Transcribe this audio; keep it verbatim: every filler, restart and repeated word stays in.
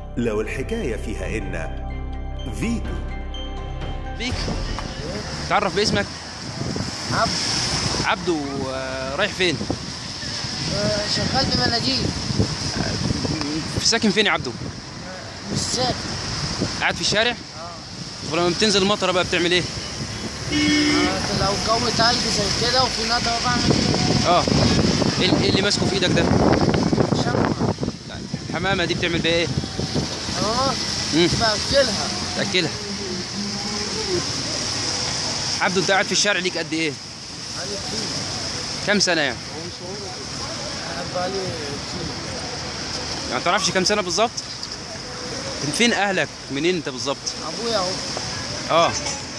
لو الحكاية فيها إن فيتو. فيك تعرف باسمك؟ عبد. عبده. آه، رايح فين؟ آه، شغال بمناديل. في ساكن فين يا عبده؟ آه، مش ساكن. قاعد في الشارع؟ اه. ولما بتنزل المطره بقى بتعمل ايه؟ آه، لو الجو تلج زي كده وفي ندى بعمل كده. اه. ايه إيه اللي ماسكه في ايدك ده؟ شمع. الحمامه دي بتعمل بيها ايه؟ اه. امم باكلها. تاكلها. عبده انت قاعد في الشارع ليك قد ايه؟ علي كتير. كام سنه يعني؟ انا بقالي كتير. يعني ما تعرفش كام سنه بالظبط؟ من فين اهلك؟ منين انت بالظبط؟ ابويا اهو. اه.